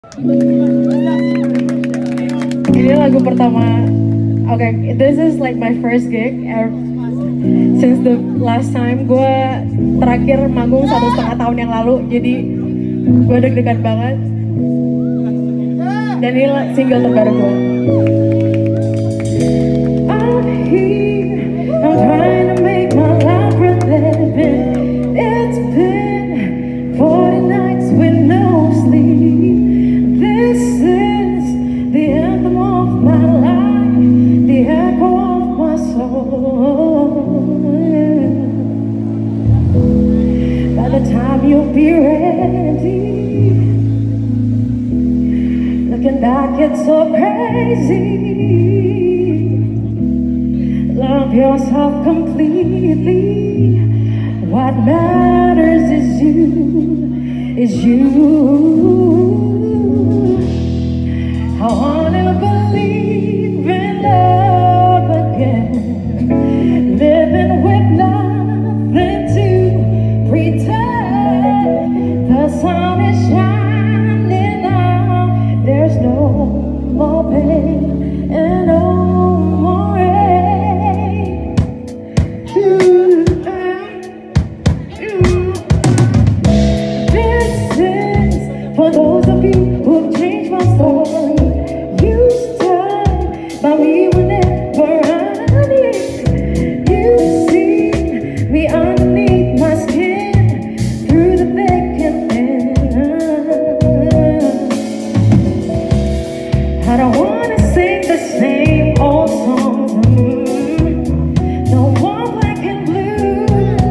Ini lagu pertama. Okay, this is like my first gig since the last time. Gue terakhir manggung 1,5 tahun yang lalu, jadi gue deg-degan banget. Dan ini single terbaru gue. I'm here, I'm trying to make my life worth living. It's been 40 nights with no sleep. This is the anthem of my life, the echo of my soul. By the time you'll be ready, looking back, it's so crazy. Love yourself completely. What matters is you. I wanna believe in love again, living with nothing to pretend. The sun is shining now, there's no more pain and no more rain. This is for those of you who've changed my story. You stood by me whenever I need. You see me underneath my skin, through the thick and thin. I don't wanna sing the same old songs, no more black and blue,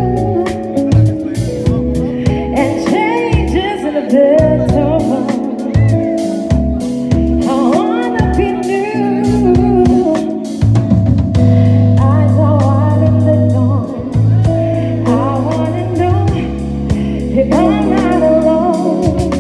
and changes in the better one. I wanna be new. Eyes are wide in the dawn. I wanna know if I'm not alone.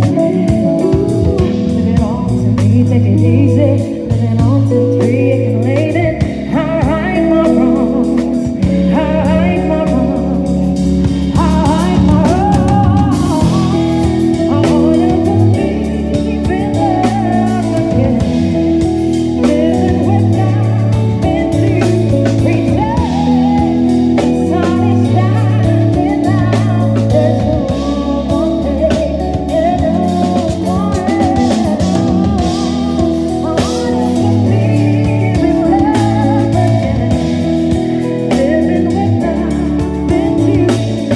Live it all to me, take it easy. Live it on to 3, it's late and I right my wrongs. I right my wrongs. I right my wrongs. I wanna believe in love again, living with nothing to pretend. The sun is shining now, there's no more pain and no more rain. I wanna believe in love again, living with nothing to pretend.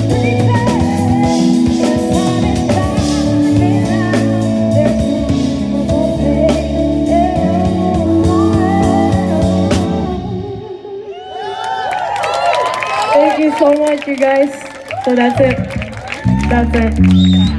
The sun is shining now, there's no more pain and no more rain. Thank you so much, you guys. So that's it. That's it.